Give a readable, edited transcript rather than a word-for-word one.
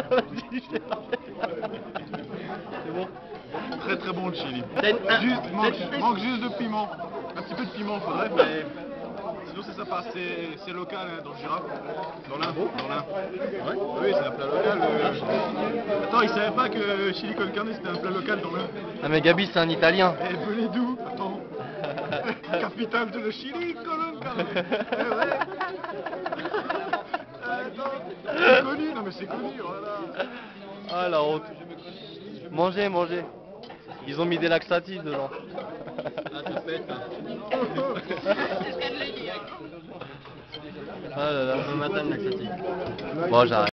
C'est bon. Très très bon le chili. Juste, Manque juste de piment. Un petit peu de piment faudrait, mais sinon c'est sympa. C'est local hein, dans le Girafe, dans l'Ain. Ouais. Oui, c'est un plat local. Attends, il savait pas que chili con carne c'était un plat local dans l'Ain. Ah mais Gabi c'est un Italien. Eh, venez d'où? Attends. Capitale de le chili con carne. Eh ouais. Attends, c'est connu, non mais c'est connu, voilà. Ah la honte. Mangez, mangez. Ils ont mis des laxatifs dedans. Ah, ça pète. Ah là là. Le matin, le laxatif. Bon, j'arrête.